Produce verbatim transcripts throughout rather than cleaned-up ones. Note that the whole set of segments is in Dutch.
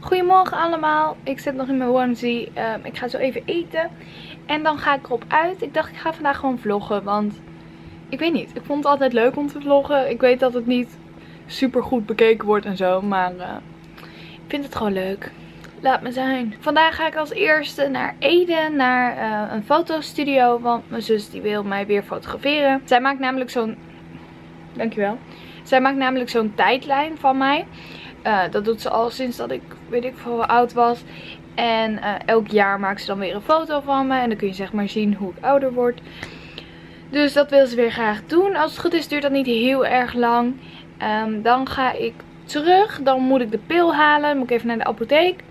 Goedemorgen allemaal, ik zit nog in mijn onesie. Um, ik ga zo even eten en dan ga ik erop uit. Ik dacht ik ga vandaag gewoon vloggen, want ik weet niet. Ik vond het altijd leuk om te vloggen. Ik weet dat het niet super goed bekeken wordt en zo, maar uh, ik vind het gewoon leuk. Laat me zijn. Vandaag ga ik als eerste naar Ede, naar uh, een fotostudio, want mijn zus die wil mij weer fotograferen. Zij maakt namelijk zo'n... Dankjewel. Zij maakt namelijk zo'n tijdlijn van mij. Uh, dat doet ze al sinds dat ik, weet ik veel hoe oud was. En uh, elk jaar maakt ze dan weer een foto van me. En dan kun je zeg maar zien hoe ik ouder word. Dus dat wil ze weer graag doen. Als het goed is duurt dat niet heel erg lang. Um, dan ga ik terug. Dan moet ik de pil halen. Dan moet ik even naar de apotheek.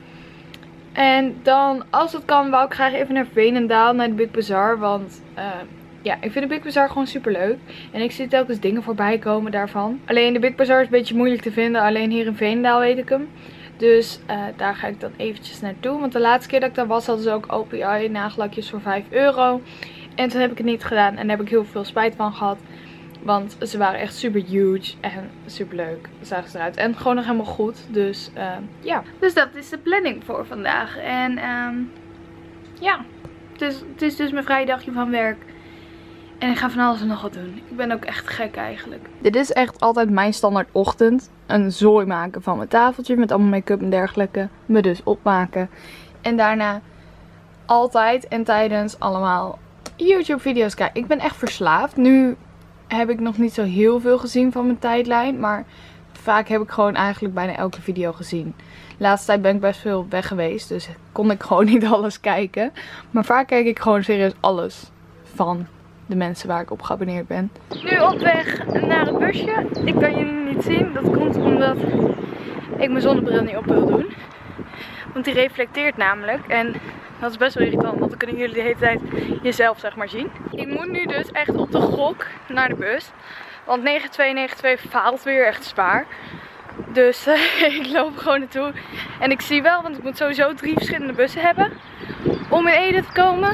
En dan, als het kan, wou ik graag even naar Veenendaal, naar de Big Bazaar. Want uh, ja, ik vind de Big Bazaar gewoon super leuk. En ik zie telkens dingen voorbij komen daarvan. Alleen de Big Bazaar is een beetje moeilijk te vinden. Alleen hier in Veenendaal weet ik hem. Dus uh, daar ga ik dan eventjes naartoe. Want de laatste keer dat ik daar was hadden ze ook O P I nagellakjes voor vijf euro. En toen heb ik het niet gedaan. En daar heb ik heel veel spijt van gehad. Want ze waren echt super huge en super leuk. Zagen ze eruit. En gewoon nog helemaal goed. Dus uh, ja. Dus dat is de planning voor vandaag. En um, ja. Het is, het is dus mijn vrije dagje van werk. En ik ga van alles en nog wat doen. Ik ben ook echt gek eigenlijk. Dit is echt altijd mijn standaard ochtend. Een zooi maken van mijn tafeltje. Met allemaal make-up en dergelijke. Me dus opmaken. En daarna altijd en tijdens allemaal YouTube video's kijken. Ik ben echt verslaafd. Nu heb ik nog niet zo heel veel gezien van mijn tijdlijn. Maar vaak heb ik gewoon eigenlijk bijna elke video gezien. De laatste tijd ben ik best veel weg geweest. Dus kon ik gewoon niet alles kijken. Maar vaak kijk ik gewoon serieus alles van de mensen waar ik op geabonneerd ben. Nu op weg naar het busje. Ik kan jullie niet zien. Dat komt omdat ik mijn zonnebril niet op wil doen. Want die reflecteert namelijk. En dat is best wel irritant. Want dan kunnen jullie de hele tijd jezelf zeg maar zien. Ik moet nu dus echt op de gok naar de bus. Want negen twee negen twee faalt weer echt zwaar. Dus uh, ik loop gewoon naartoe. En ik zie wel, want ik moet sowieso drie verschillende bussen hebben. Om in Ede te komen.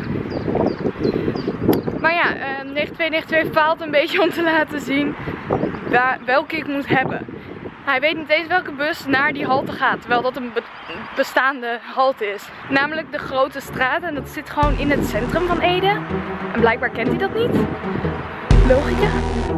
Maar ja, uh, negen twee negen twee faalt een beetje om te laten zien waar, welke ik moet hebben. Hij weet niet eens welke bus naar die halte gaat. Terwijl dat een be bestaande halte is. Namelijk de Grote Straat. En dat zit gewoon in het centrum van Ede. En blijkbaar kent hij dat niet. Logica.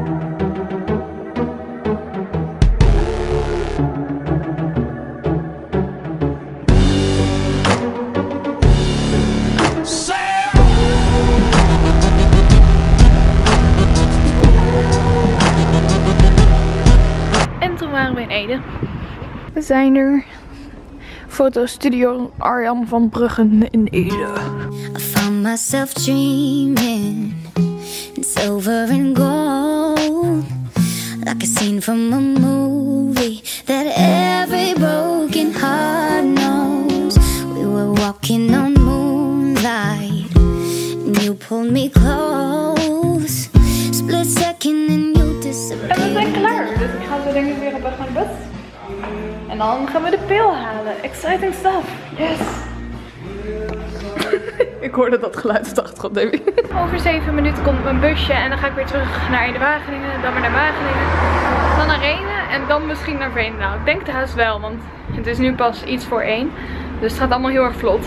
Waren we in Ede. We zijn er. Fotostudio Arjan van Bruggen in Ede. I found myself dreaming in silver and gold, like a scene from a movie that every broken heart knows. We were walking on moonlight and you pulled me close. Split second and you disappeared. En we zijn klaar. Dus ik ga zo denk ik weer op weg naar de bus. En dan gaan we de pil halen. Exciting stuff. Yes. Ik hoorde dat geluid op de achtergrond, Davy. Over zeven minuten komt mijn busje. En dan ga ik weer terug naar Ede Wageningen. Dan weer naar Wageningen. Dan naar Renen. En dan misschien naar Veenendaal. Ik denk het haast wel. Want het is nu pas iets voor één. Dus het gaat allemaal heel erg vlot.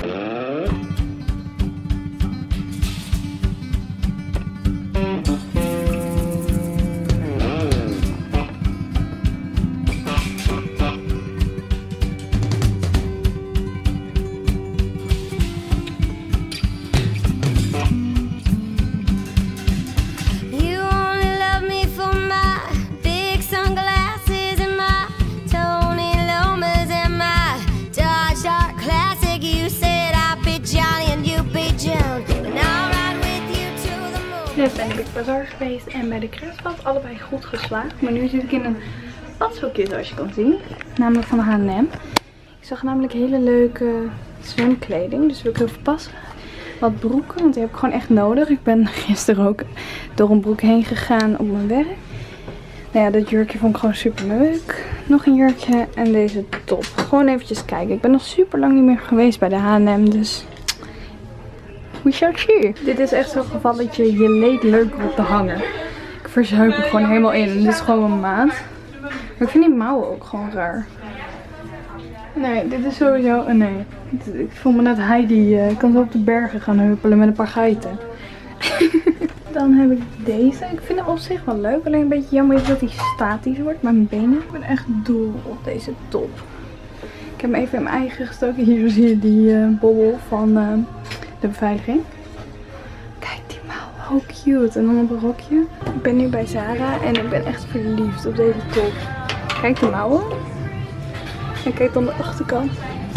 Net ben ik bij de Bazaar geweest en bij de Kruidvat allebei goed geslaagd. Maar nu zit ik in een padshoekje zoals je kan zien. Namelijk van H en M. Ik zag namelijk hele leuke zwemkleding. Dus wil ik even passen. Wat broeken, want die heb ik gewoon echt nodig. Ik ben gisteren ook door een broek heen gegaan op mijn werk. Nou ja, dat jurkje vond ik gewoon super leuk. Nog een jurkje en deze top. Gewoon eventjes kijken. Ik ben nog super lang niet meer geweest bij de H en M. Dus we shall see. Dit is echt zo'n geval dat je je leek leuk op de hanger. Ik verzuip er gewoon helemaal in. En dit is gewoon een maat. Maar ik vind die mouwen ook gewoon raar. Nee, dit is sowieso... Uh, nee. Ik voel me net Heidi. Uh, ik kan zo op de bergen gaan huppelen met een paar geiten. Dan heb ik deze. Ik vind hem op zich wel leuk. Alleen een beetje jammer is dat hij statisch wordt. Maar mijn benen. Ik ben echt dol op deze top. Ik heb hem even in mijn eigen gestoken. Hier zie je die uh, bobbel van uh, de beveiliging. Kijk die mouw. Hoe cute. En dan op een rokje. Ik ben nu bij Zara. En ik ben echt verliefd op deze top. Kijk de mouwen. En kijk dan de achterkant.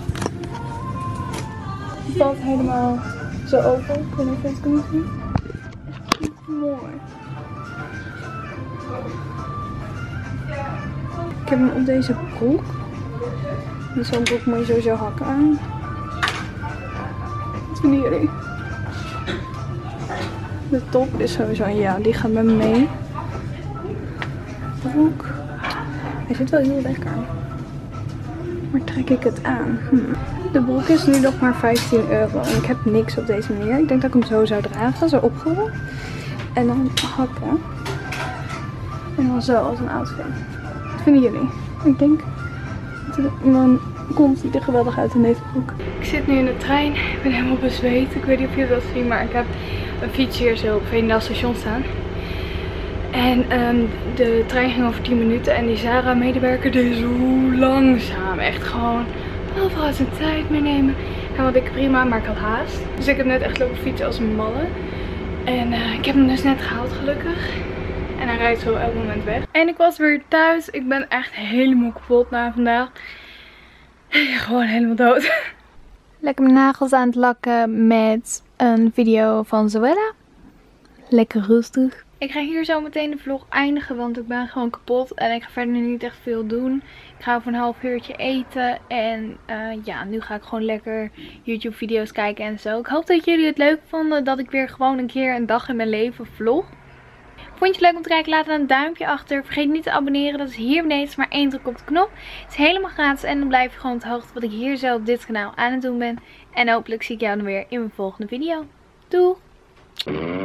Het valt helemaal zo open. Ik weet niet of je het kunt zien. Echt mooi. Ik heb hem op deze broek. Met zo'n broek moet je sowieso hakken aan. Wat vinden jullie? De top is sowieso, ja, die gaat met me mee. Broek. Hij zit wel heel lekker. Maar trek ik het aan? Hm. De broek is nu nog maar vijftien euro. En ik heb niks op deze manier. Ik denk dat ik hem zo zou dragen. Zo opgerollen. En dan hakken. En dan zo als een outfit. Wat vinden jullie? Ik denk... Dan komt hij er geweldig uit in deze broek. Ik zit nu in de trein. Ik ben helemaal bezweet. Ik weet niet of jullie dat zien. Maar ik heb een fiets hier zo op Veenendaal station staan. En um, de trein ging over tien minuten en die Zara medewerker deed zo langzaam. Echt gewoon overal zijn tijd meenemen. En wat ik prima, maar ik had haast. Dus ik heb net echt lopen fietsen als een malle. En uh, ik heb hem dus net gehaald gelukkig. En hij rijdt zo elk moment weg. En ik was weer thuis. Ik ben echt helemaal kapot na vandaag. Gewoon helemaal dood. Lekker mijn nagels aan het lakken met een video van Zoella. Lekker rustig. Ik ga hier zo meteen de vlog eindigen, want ik ben gewoon kapot. En ik ga verder niet echt veel doen. Ik ga over een half uurtje eten. En uh, ja, nu ga ik gewoon lekker YouTube video's kijken en zo. Ik hoop dat jullie het leuk vonden dat ik weer gewoon een keer een dag in mijn leven vlog. Vond je het leuk om te kijken? Laat dan een duimpje achter. Vergeet niet te abonneren. Dat is hier beneden. Maar één druk op de knop. Het is helemaal gratis. En dan blijf je gewoon op de hoogte wat ik hier zo op dit kanaal aan het doen ben. En hopelijk zie ik jou dan weer in mijn volgende video. Doei!